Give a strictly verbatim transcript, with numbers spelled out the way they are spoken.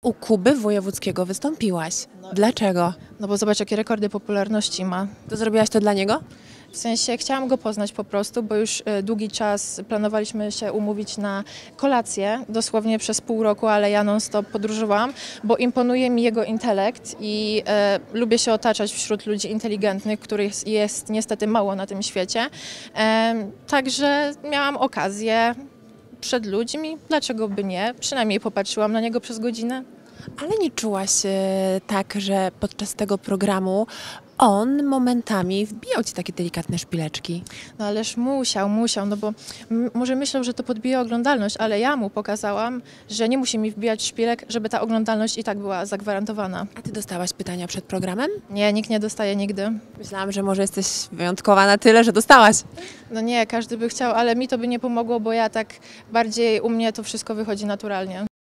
u Kuby Wojewódzkiego wystąpiłaś. Dlaczego? No bo zobacz, jakie rekordy popularności ma. To zrobiłaś to dla niego? W sensie chciałam go poznać po prostu, bo już e, długi czas planowaliśmy się umówić na kolację, dosłownie przez pół roku, ale ja non-stop podróżowałam, bo imponuje mi jego intelekt i e, lubię się otaczać wśród ludzi inteligentnych, których jest, jest niestety mało na tym świecie. E, także miałam okazję przed ludźmi, dlaczego by nie? Przynajmniej popatrzyłam na niego przez godzinę. Ale nie czułaś e, tak, że podczas tego programu on momentami wbijał ci takie delikatne szpileczki? No ależ musiał, musiał, no bo m- może myślał, że to podbije oglądalność, ale ja mu pokazałam, że nie musi mi wbijać szpilek, żeby ta oglądalność i tak była zagwarantowana. A ty dostałaś pytania przed programem? Nie, nikt nie dostaje nigdy. Myślałam, że może jesteś wyjątkowa na tyle, że dostałaś. No nie, każdy by chciał, ale mi to by nie pomogło, bo ja tak bardziej u mnie to wszystko wychodzi naturalnie.